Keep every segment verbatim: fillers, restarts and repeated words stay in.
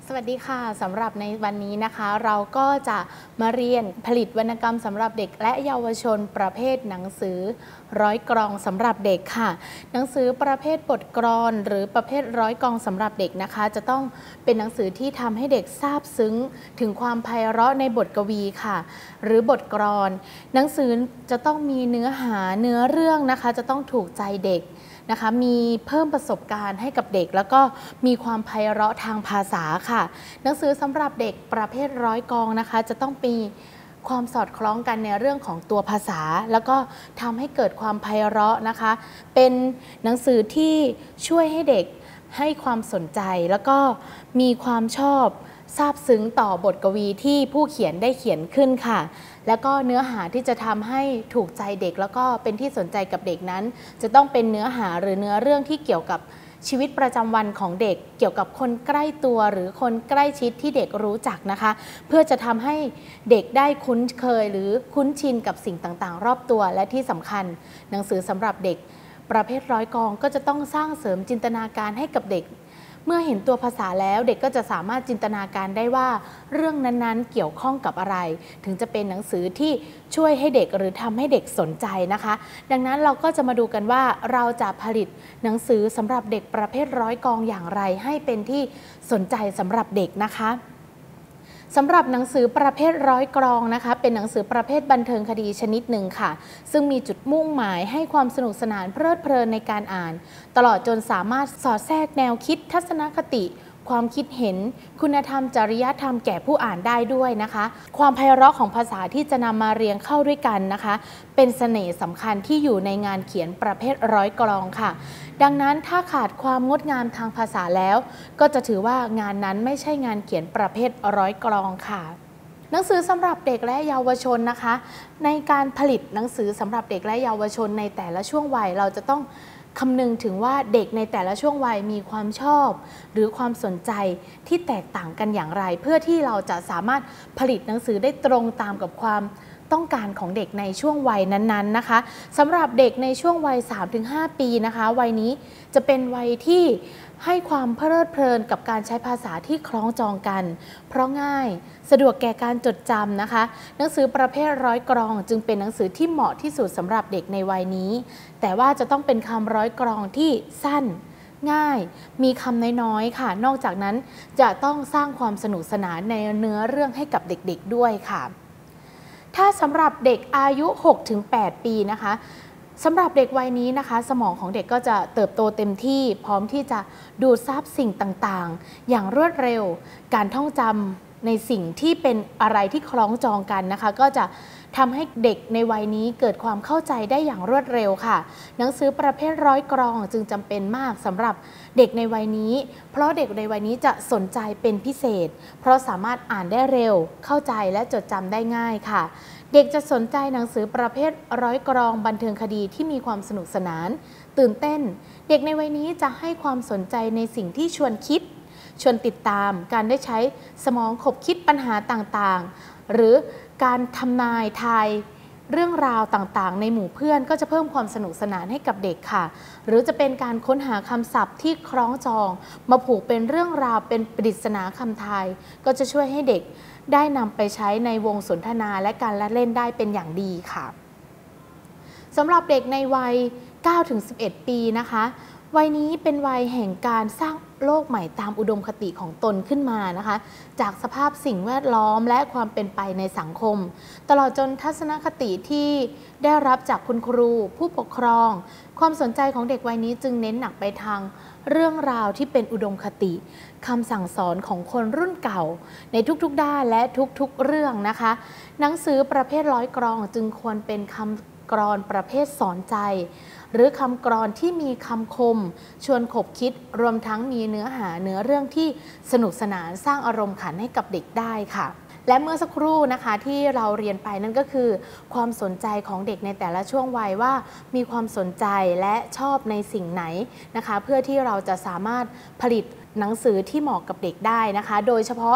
สวัสดีค่ะสำหรับในวันนี้นะคะเราก็จะมาเรียนผลิตวรรณกรรมสำหรับเด็กและเยาวชนประเภทหนังสือร้อยกรองสำหรับเด็กค่ะหนังสือประเภทบทกลอนหรือประเภทร้อยกรองสำหรับเด็กนะคะจะต้องเป็นหนังสือที่ทำให้เด็กซาบซึ้งถึงความไพเราะในบทกวีค่ะหรือบทกลอนหนังสือจะต้องมีเนื้อหาเนื้อเรื่องนะคะจะต้องถูกใจเด็กนะคะมีเพิ่มประสบการณ์ให้กับเด็กแล้วก็มีความไพเราะทางภาษาค่ะหนังสือสำหรับเด็กประเภทร้อยกรองนะคะจะต้องมีความสอดคล้องกันในเรื่องของตัวภาษาแล้วก็ทำให้เกิดความไพเราะนะคะเป็นหนังสือที่ช่วยให้เด็กให้ความสนใจแล้วก็มีความชอบซาบซึ้งต่อบทกวีที่ผู้เขียนได้เขียนขึ้นค่ะแล้วก็เนื้อหาที่จะทำให้ถูกใจเด็กแล้วก็เป็นที่สนใจกับเด็กนั้นจะต้องเป็นเนื้อหาหรือเนื้อเรื่องที่เกี่ยวกับชีวิตประจำวันของเด็กเกี่ยวกับคนใกล้ตัวหรือคนใกล้ชิดที่เด็กรู้จักนะคะเพื่อจะทำให้เด็กได้คุ้นเคยหรือคุ้นชินกับสิ่งต่างๆรอบตัวและที่สำคัญหนังสือสำหรับเด็กประเภทร้อยกรองก็จะต้องสร้างเสริมจินตนาการให้กับเด็กเมื่อเห็นตัวภาษาแล้วเด็กก็จะสามารถจินตนาการได้ว่าเรื่องนั้นๆเกี่ยวข้องกับอะไรถึงจะเป็นหนังสือที่ช่วยให้เด็กหรือทำให้เด็กสนใจนะคะดังนั้นเราก็จะมาดูกันว่าเราจะผลิตหนังสือสำหรับเด็กประเภทร้อยกรองอย่างไรให้เป็นที่สนใจสำหรับเด็กนะคะสำหรับหนังสือประเภทร้อยกรองนะคะเป็นหนังสือประเภทบันเทิงคดีชนิดหนึ่งค่ะซึ่งมีจุดมุ่งหมายให้ความสนุกสนานเพลิดเพลินในการอ่านตลอดจนสามารถสอดแทรกแนวคิดทัศนคติความคิดเห็นคุณธรรมจริยธรรมแก่ผู้อ่านได้ด้วยนะคะความไพเราะของภาษาที่จะนำมาเรียงเข้าด้วยกันนะคะเป็นเสน่ห์สำคัญที่อยู่ในงานเขียนประเภทร้อยกรองค่ะดังนั้นถ้าขาดความงดงามทางภาษาแล้วก็จะถือว่างานนั้นไม่ใช่งานเขียนประเภทร้อยกรองค่ะหนังสือสำหรับเด็กและเยาวชนนะคะในการผลิตหนังสือสำหรับเด็กและเยาวชนในแต่ละช่วงวัยเราจะต้องคำนึงถึงว่าเด็กในแต่ละช่วงวัยมีความชอบหรือความสนใจที่แตกต่างกันอย่างไรเพื่อที่เราจะสามารถผลิตหนังสือได้ตรงตามกับความต้องการของเด็กในช่วงวัยนั้นๆนะคะสำหรับเด็กในช่วงวัย สามถึงห้า ปีนะคะวัยนี้จะเป็นวัยที่ให้ความเพลิดเพลินกับการใช้ภาษาที่คล้องจองกันเพราะง่ายสะดวกแก่การจดจำนะคะหนังสือประเภทร้อยกรองจึงเป็นหนังสือที่เหมาะที่สุดสำหรับเด็กในวัยนี้แต่ว่าจะต้องเป็นคำร้อยกรองที่สั้นง่ายมีคำน้อยๆค่ะนอกจากนั้นจะต้องสร้างความสนุกสนานในเนื้อเรื่องให้กับเด็กๆด้วยค่ะถ้าสำหรับเด็กอายุ หกถึงแปด ปีนะคะสำหรับเด็กวัยนี้นะคะสมองของเด็กก็จะเติบโตเต็มที่พร้อมที่จะดูดซับสิ่งต่างๆอย่างรวดเร็วการท่องจำในสิ่งที่เป็นอะไรที่คล้องจองกันนะคะก็จะทำให้เด็กในวัยนี้เกิดความเข้าใจได้อย่างรวดเร็วค่ะหนังสือประเภทร้อยกรองจึงจำเป็นมากสำหรับเด็กในวัยนี้เพราะเด็กในวัยนี้จะสนใจเป็นพิเศษเพราะสามารถอ่านได้เร็วเข้าใจและจดจำได้ง่ายค่ะเด็กจะสนใจหนังสือประเภทร้อยกรองบันเทิงคดีที่มีความสนุกสนานตื่นเต้นเด็กในวัยนี้จะให้ความสนใจในสิ่งที่ชวนคิดชวนติดตามการได้ใช้สมองขบคิดปัญหาต่างๆหรือการทำนายทายเรื่องราวต่างๆในหมู่เพื่อนก็จะเพิ่มความสนุกสนานให้กับเด็กค่ะหรือจะเป็นการค้นหาคำศัพท์ที่คล้องจองมาผูกเป็นเรื่องราวเป็นปริศนาคำทายก็จะช่วยให้เด็กได้นำไปใช้ในวงสนทนาและการละเล่นได้เป็นอย่างดีค่ะสำหรับเด็กในวัย เก้าถึงสิบเอ็ด ปีนะคะวัยนี้เป็นวัยแห่งการสร้างโลกใหม่ตามอุดมคติของตนขึ้นมานะคะจากสภาพสิ่งแวดล้อมและความเป็นไปในสังคมตลอดจนทัศนคติที่ได้รับจากคุณครูผู้ปกครองความสนใจของเด็กวัยนี้จึงเน้นหนักไปทางเรื่องราวที่เป็นอุดมคติคำสั่งสอนของคนรุ่นเก่าในทุกๆด้านและทุกๆเรื่องนะคะหนังสือประเภทร้อยกรองจึงควรเป็นคำกรอนประเภทสอนใจหรือคำกรอนที่มีคำคมชวนขบคิดรวมทั้งมีเนื้อหาเนื้อเรื่องที่สนุกสนานสร้างอารมณ์ขันให้กับเด็กได้ค่ะและเมื่อสักครู่นะคะที่เราเรียนไปนั่นก็คือความสนใจของเด็กในแต่ละช่วงวัยว่ามีความสนใจและชอบในสิ่งไหนนะคะเพื่อที่เราจะสามารถผลิตหนังสือที่เหมาะกับเด็กได้นะคะโดยเฉพาะ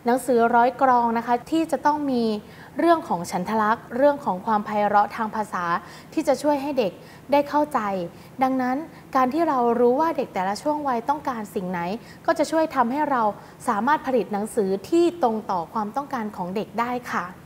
หนังสือร้อยกรองนะคะที่จะต้องมีเรื่องของฉันทลักษณ์เรื่องของความไพเราะทางภาษาที่จะช่วยให้เด็กได้เข้าใจดังนั้นการที่เรารู้ว่าเด็กแต่ละช่วงวัยต้องการสิ่งไหนก็จะช่วยทำให้เราสามารถผลิตหนังสือที่ตรงต่อความต้องการของเด็กได้ค่ะ